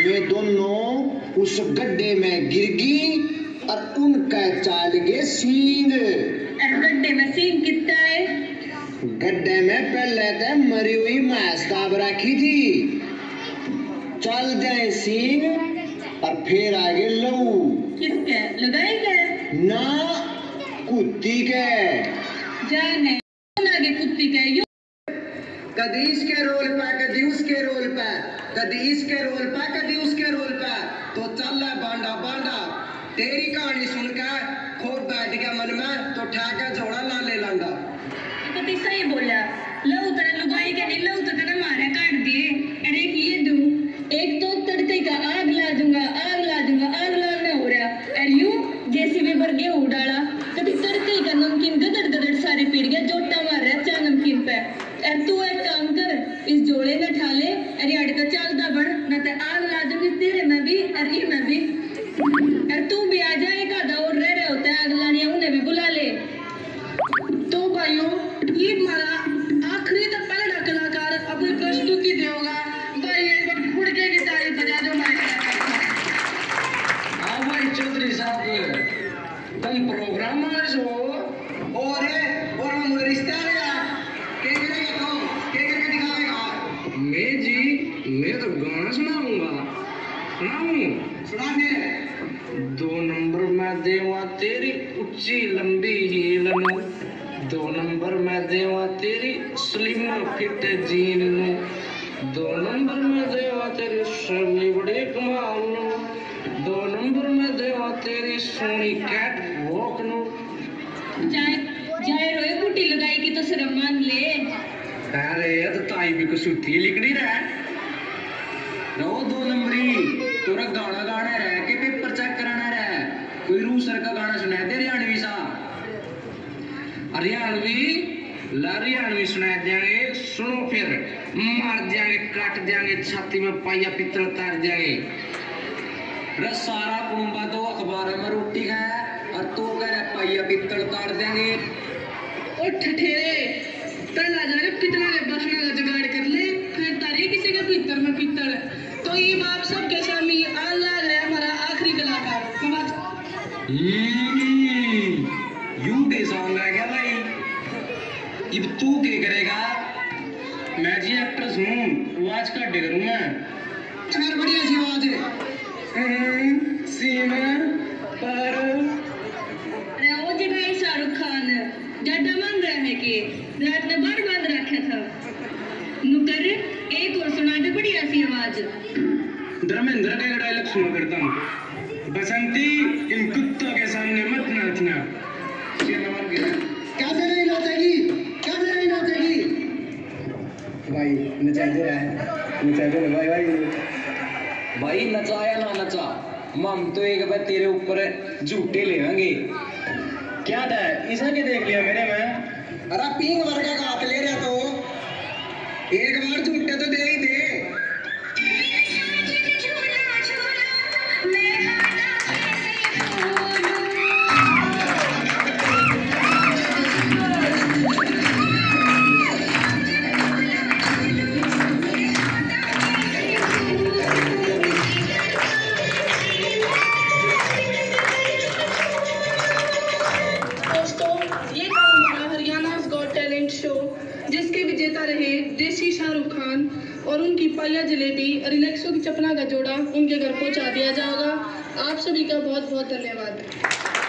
वे दोनों उस गड्ढे में गिर गई और उनका चाल गए सींग। गड्ढे में सींग कितना है? गड्ढे में पहले तो मरी हुई भैंस दाब रखी थी, चल जाए सींग और फिर आगे लहू। किसके? लगाई के? ना, कुत्ती के। जाने आगे कुत्ती के। यू कदी इसके रोल पे, कदी उसके रोल पे, कदी इसके रोल पे, कदी उसके रोल पे, तो चल रहा बांडा बांडा। तेरी कहानी सुनकर खूब बैठ गया मन में, तो ठाका जोड़ा ला ले लांडा। तो सही बोला, लहू तेरा लुगाई के नहीं, लहू तो तेरा मारे काट दिए। अरे ये दूं, एक तो तड़के का आग ला दूंगा, आग ला दूंगा, आग लाना हो रहा। अरे यूं जेसीबी पर गेहूं डाला, कभी तड़के का नमकीन गदड़ गदड़ सारे पीड़ गया, जोटा मार रहा चा नमकीन पे। अरे तू एक काम कर, इस जोड़े में ठाले, अरे अड़ का चालता बढ़, न तो आग ला दूंगी तेरे में भी, अरे मैं भी। अरे तू भी आ जाए, एक आधा और रह रहे होते हैं आग लाने, उन्हें भी बुला ले। तो भाइयों, ये हमारा आखिरी तक पहला कलाकार अपनी प्रस्तुति देगा। भाई एक बार फुड़के की ताली बजा दो हमारे कलाकार। हाँ भाई चौधरी साहब, तुम प्रोग्राम हो और हम रिश्ता क्या करेगा, तुम क्या करके दिखाएगा? मैं जी, मैं तो गाना सुनाऊंगा। सुनाने 2 नंबर में देवा तेरी ऊंची लंबी हील नू, 2 नंबर में देवा तेरी स्लिम फिट जीन नू, 2 नंबर में देवा तेरी सोनी बड़ी कमाल नू, 2 नंबर में देवा तेरी सोनी कैट वॉक नू। जाए रोए बूटी लगाई की तो शर्म मान ले। अरे ये तो ताई भी कुछ लिखनी रहा रो 2 नंबरी, तोरा गाना गाना रह के पेपर चेक कराना रहा। कोई रूसर का गाना सुना दे हरियाणवी सा, हरियाणवी सुना देंगे, सुनो फिर मार देंगे, काट देंगे, छाती में पाइया पित्तल तार देंगे। रे सारा कुंबा तो अखबार में रोटी खाया और तो कह रहा पाइया पित्तल तार देंगे। ओ ठठेरे, तला जा रे कितना रे बसना का जुगाड़ कर ले, फिर तारे किसी के भीतर में पित्तल। तो ये बाप सबके सामने आज लग रहा है हमारा आखिरी कलाकार। यूके सॉन्ग आ गया भाई, अब तू क्या करेगा? मैं जी एक्ट्रेस हूँ, आवाज का डर हूँ मैं। अगर बढ़िया सी आवाज है सीमा पर। अरे वो जगह शाहरुख खान जड्डा मान रहा है कि रात में बार बांध रखा था। नुकर एक और सुना दे बढ़िया सी आवाज। धर्मेंद्र का डायलॉग सुना करता हूँ, बसंती इन कुत्तों के सामने मत नाचना। कैसे नहीं नाचेगी, कैसे नहीं नाचेगी? भाई नचा दे रहा है, नचा दे भाई भाई नचाया ना नचा, हम तो एक बार तेरे ऊपर झूठे लेंगे। क्या था इसा के देख लिया मेरे में? अरे पिंग वर्गा का हाथ ले रहा तो एक बार झूठे तो दे ही दे। जिसके विजेता रहे देसी शाहरुख खान और उनकी पाया जलेबी रिलैक्सो की चपला का जोड़ा उनके घर पहुंचा दिया जाएगा। आप सभी का बहुत बहुत धन्यवाद।